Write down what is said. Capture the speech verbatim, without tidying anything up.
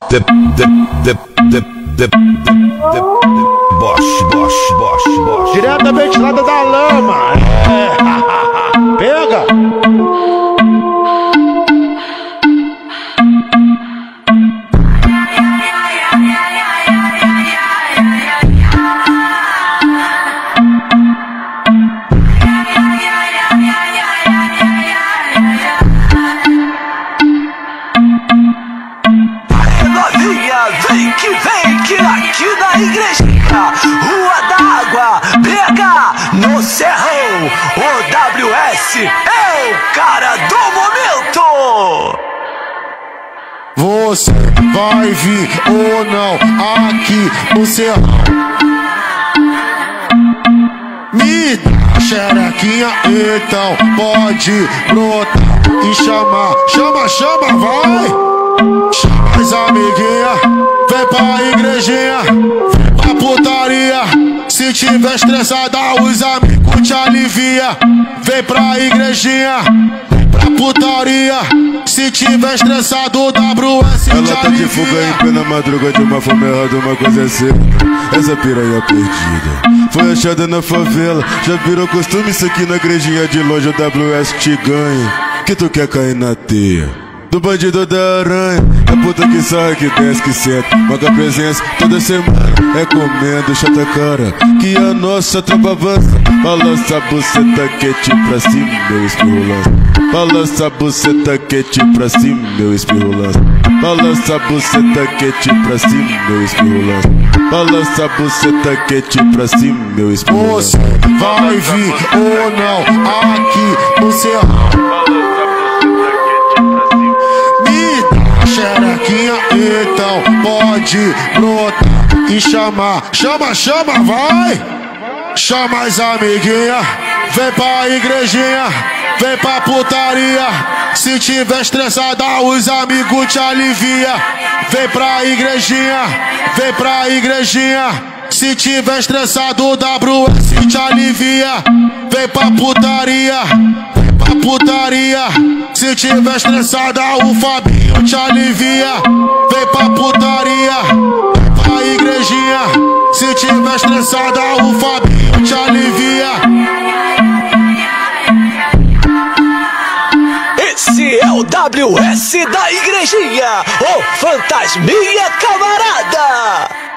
de, de, de, de, de, de, de, Bosch, Bosch, Bosch, Bosch. Diretamente lá da lama. É. Pega. Vem que vem que aqui na igrejinha, Rua d'Água, B H, no Serrão, o W S é o cara do momento. Você vai vir ou não aqui no Serrão? Me dá xerequinha, então pode brotar e chamar. Chama, chama, vai! Chama as amiguinhas, vem pra igrejinha, vem pra putaria. Se tiver estressada, os amigos te alivia. Vem pra igrejinha, vem pra putaria. Se tiver estressado, o W S te alivia. Ela tá de fuga em plena madruga de uma fome errada, uma coisa é certa. Essa piranha perdida foi achada na favela. Já virou costume isso aqui na igrejinha de longe. O W S te ganha, que tu quer cair na teia do bandido da aranha. É puta que sai, que desce, que senta, marca presença toda semana. É comendo chata cara que a nossa tropa avança. Balança a buceta quente pra cima, meu espirro lança. Balança a buceta quente pra cima, meu espirro lança. Balança a buceta quente pra cima, meu espirro lança. Balança a buceta quente pra cima, meu espirro lança. Você vai vir ou não aqui no Serrão? Xerequinha, então pode brotar e chamar. Chama, chama, vai! Chama as amiguinhas, vem pra igrejinha, vem pra putaria. Se tiver estressada, os amigos te alivia. Vem pra igrejinha, vem pra igrejinha. Se tiver estressado, o W S te alivia. Vem pra putaria, vem pra putaria. Se tiver estressada, o Fabinho te alivia. Vem pra putaria, vem pra igrejinha. Se tiver estressada, o Fabinho te alivia. Esse é o W S da igrejinha, o Fantasminha Camarada.